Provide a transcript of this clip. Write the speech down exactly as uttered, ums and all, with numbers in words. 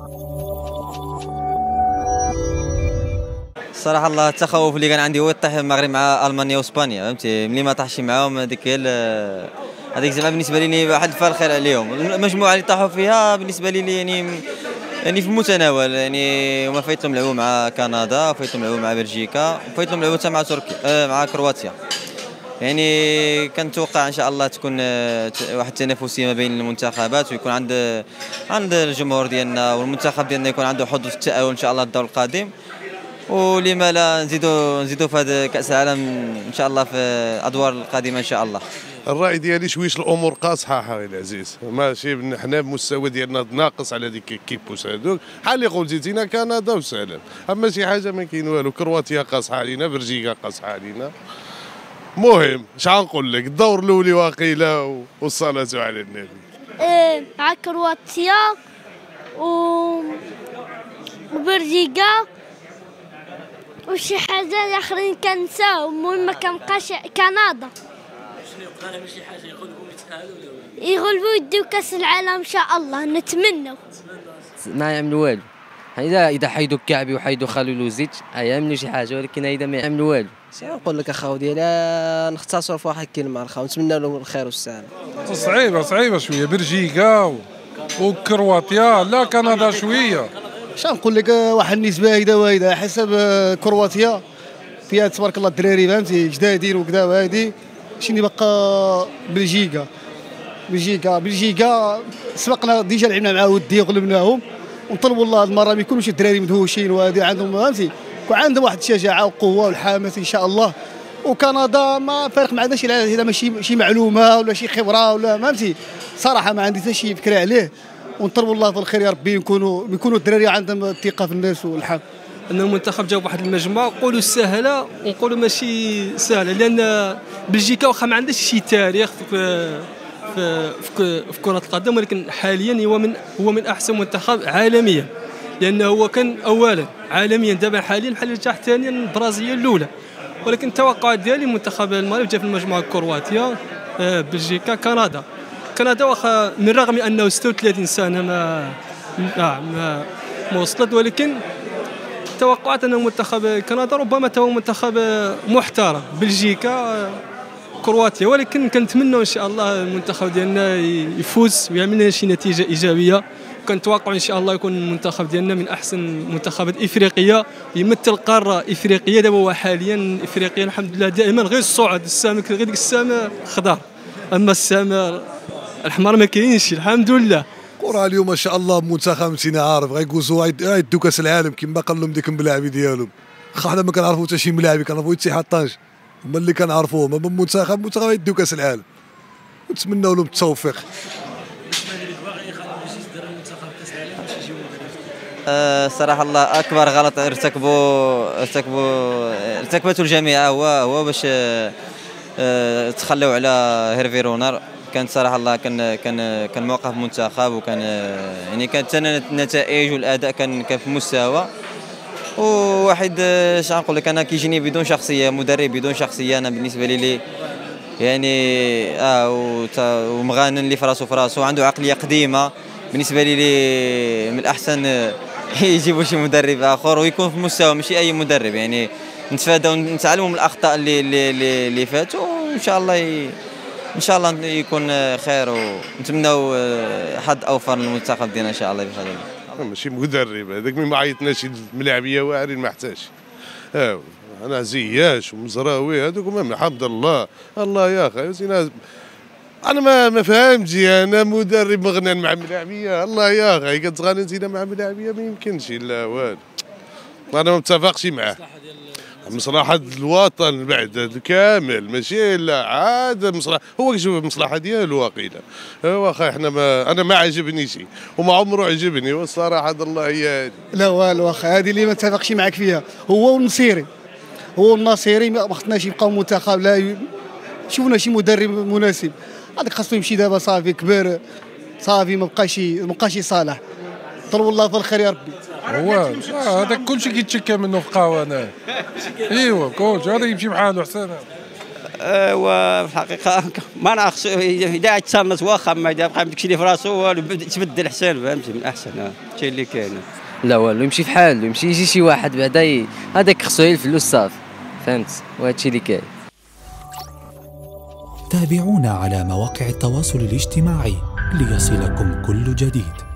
الصراحه الله التخوف اللي كان عندي هو يطيح المغرب مع المانيا واسبانيا، فهمتي ملي ما طاحش معاهم هذيك هي هذيك زعما بالنسبه لي واحد الفال خير عليهم. المجموعه اللي طاحوا فيها بالنسبه لي يعني يعني في المتناول، يعني هما فايتهم لعبوا مع كندا وفايتهم لعبوا مع بلجيكا وفايتهم لعبوا حتى مع تركيا آه مع كرواتيا. يعني كنتوقع ان شاء الله تكون واحد التنافسيه ما بين المنتخبات، ويكون عند عند الجمهور ديالنا والمنتخب ديالنا يكون عنده حظوظ في التاهل ان شاء الله الدور القادم. ولما لا نزيدوا نزيدوا في هذا كاس العالم ان شاء الله في الادوار القادمه ان شاء الله. الراي ديالي شويش الامور قاصحه اخي العزيز، ماشي حنا المستوى ديالنا ناقص على ديك كيبوس هذوك، بحال اللي قلتي تينا كندا وسلام، اما شي حاجه ما كاين والو. كرواتيا قاصحه علينا، بلجيكا قاصحه علينا. المهم اش غنقول لك، الدور الاولي واقيلا والصلاه على النبي. ايه مع كرواتيا و وبلجيكا وشي حاجه اخرين كنساو. المهم ما كنبقاش كندا. شنو يبقى لهم شي حاجه يغلبوا يتاهلوا ولا يغلبوا يديو كاس العالم ان شاء الله، نتمنوا. ما يعملوا والو. اذا اذا حيدوا الكعبي وحيدوا خليل وزيت يعملوا شي حاجه، ولكن اذا ما يعملوا والو. شنو نقول لك اخاو ديالي، نختصر في واحد الكلمه اخاو، نتمنى لهم الخير والسلامه. صعيبه صعيبه شويه بلجيكا وكرواتيا، لا كندا شويه. شنو نقول لك، واحد النسبه هيدا وهيدا حسب كرواتيا فيها تبارك الله الدراري فهمتي جدادين وكذا، وهادي شنو بقى بلجيكا. بلجيكا بلجيكا سبقنا ديجا لعبنا مع ودي وغلبناهم، ونطلبوا الله هذه المره ما يكونوش الدراري مدهوشين، وهذه عندهم فهمتي وعندهم واحد الشجاعه وقوه والحماس ان شاء الله. وكندا ما فارق ما عندناش هذا ماشي شي معلومه ولا شي خبره ولا فهمتي، صراحه ما عندي حتى شي فكره عليه. ونطلبوا الله في الخير يا ربي، يكونوا يكونوا الدراري عندهم الثقه في الناس والحق. ان المنتخب جاب واحد المجموعه نقولوا سهله ونقولوا ماشي سهله، لان بلجيكا واخا ما عندهاش شي تاريخ في في في, في كره القدم، ولكن حاليا هو من هو من احسن منتخب عالميا، لانه هو كان اولا عالميا، دابا حاليا بحال رجع ثانيا البرازيل الاولى. ولكن التوقعات ديالي منتخب المغرب جا في المجموعه كرواتيا بلجيكا كندا. كندا واخا من رغم انه ستة وثلاثين سنه ما ما, ما, ما وصلت، ولكن توقعات ان منتخب كندا ربما هو منتخب محترم. بلجيكا كرواتيا، ولكن كنتمنوا ان شاء الله المنتخب ديالنا يفوز ويعمل لنا شي نتيجه ايجابيه. كنتوقع ان شاء الله يكون المنتخب ديالنا من احسن المنتخبات افريقيه، يمثل قاره افريقيه. دابا هو حاليا افريقيا الحمد لله دائما غير الصعد، السهم غير ديك السهم خضر، اما السهم الاحمر ما كاينش الحمد لله. كره اليوم ما شاء الله منتخب انتينا عارف غيكوزوا غيدوا كاس العالم كما قال لهم ديك الملاعبي ديالهم. واخا حنا ما كنعرفوا حتى شي ملاعبي، كنعرفوا اتحاد طنجة هما اللي كنعرفوهم، اما المنتخب منتخب غيدوا كاس العالم، نتمنوا لهم التوفيق. الصراحه الله اكبر غلط ارتكبوا ارتكبوا ارتكبته الجميع هو هو باش تخلوا على هيرفي رونر. كان صراحه الله كان كان كان موقف منتخب، وكان يعني كانت النتائج والاداء كان كان في مستوى. وواحد اش غنقول لك، انا كيجيني بدون شخصيه، مدرب بدون شخصيه. انا بالنسبه لي يعني اه ومغانن اللي في راسو في راسو، عنده عقليه قديمه. بالنسبه لي من الاحسن يجيبوا شي مدرب اخر ويكون في مستوى، ماشي اي مدرب. يعني نتفاداو ونتعلموا من الاخطاء اللي اللي اللي فاتوا، وان شاء الله ي... ان شاء الله يكون خير، ونتمناو حظ اوفر للمنتخب ديالنا ان شاء الله بهذا. ماشي مدرب هذاك ما عيطناش الملاعبيه واعرين ما احتاجش. اه انا زياش ومزراوي هذوك الحمد لله. الله يا اخي انا ما ما فهمتش، انا مدرب مغنى مع ملاعبيه. الله يا اخي كتغني انت مع ملاعبيه ما يمكنش لا والو. انا ما متفقش معاه. مصلحة الوطن بعد كامل، ماشي لا عاد مصلحة، هو كيشوف المصلحة ديالو واقيلا. واخا احنا ما انا ما عجبني شيء وما عمره عجبني، والصراحة الله هي هذه. لا والو واخا هذه اللي ما اتفقش معك فيها. هو والنصيري هو النصيري ما خصناش يبقاو منتخب، لا شوفنا شي مدرب مناسب. هذاك خاصو يمشي دابا صافي كبر صافي، ما بقاش ما بقاش يصالح. طلبوا الله في الخير يا ربي. هو هذاك كلشي كيتشكى منه في قهوه. انا ايوا كلشي هذا يمشي بحاله حسن. وفي الحقيقه ما ناقص اذا يتصنت واخا ما يبقى داكشي اللي في راسو تبدل احسن فهمتي من احسن هادشي اللي كاين. لا والو يمشي في حاله، يمشي يجي شي واحد بعدا هذاك خصو الفلوس صافي فهمت، وهادشي اللي كاين. تابعونا على مواقع التواصل الاجتماعي ليصلكم كل جديد.